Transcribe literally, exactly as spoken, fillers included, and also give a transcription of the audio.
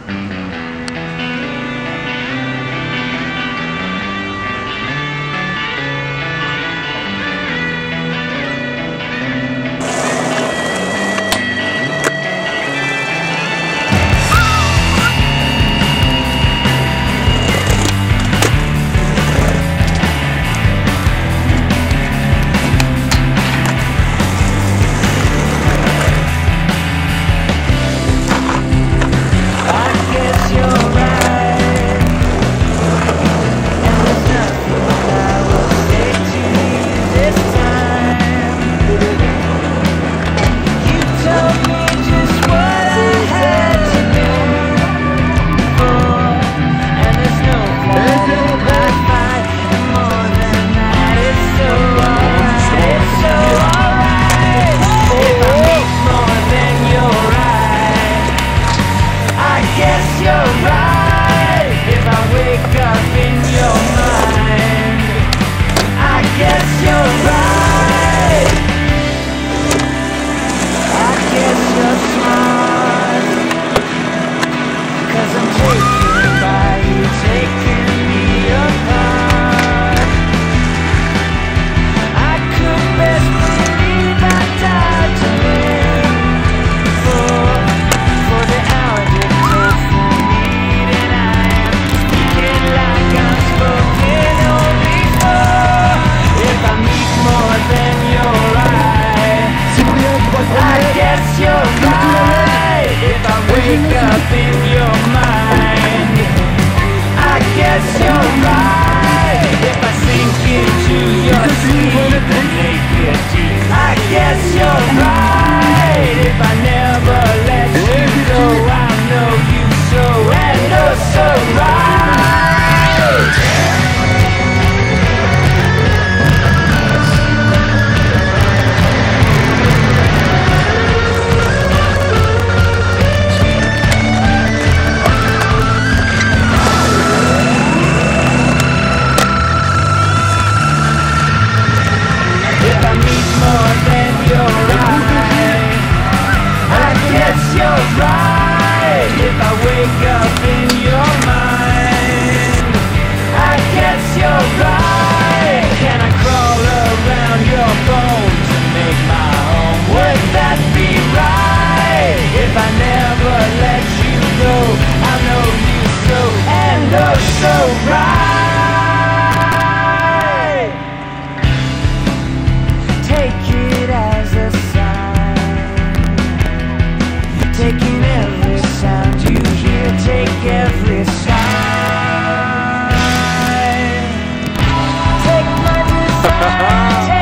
Wake up in your mind. I guess you're right. If I sink into your sleep and naked teeth, I guess you're right. If I never let you go, I'll know you so and oh so right. Taking every sound you hear, take every sign. Take my desire.